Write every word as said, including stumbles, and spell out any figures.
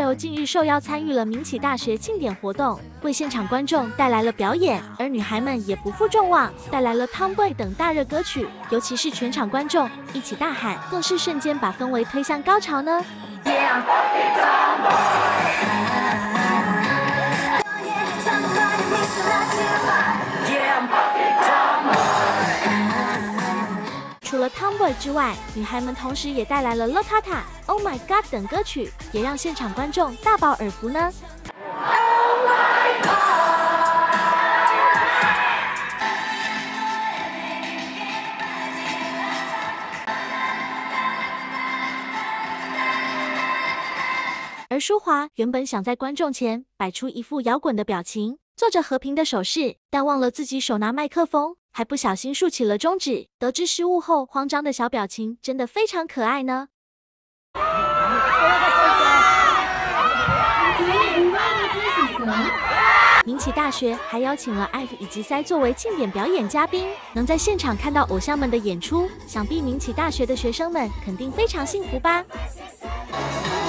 Style 近日受邀参与了明启大学庆典活动，为现场观众带来了表演，而女孩们也不负众望，带来了 Tomboy 等大热歌曲，尤其是全场观众一起大喊，更是瞬间把氛围推向高潮呢。Yeah, 除了 Tomboy 之外，女孩们同时也带来了 Latata、Oh My God 等歌曲，也让现场观众大饱耳福呢。而舒华原本想在观众前摆出一副摇滚的表情，做着和平的手势，但忘了自己手拿麦克风，还不小心竖起了中指。得知失误后，慌张的小表情真的非常可爱呢。明启大学还邀请了 F 以及 C 作为庆典表演嘉宾，能在现场看到偶像们的演出，想必明启大学的学生们肯定非常幸福吧。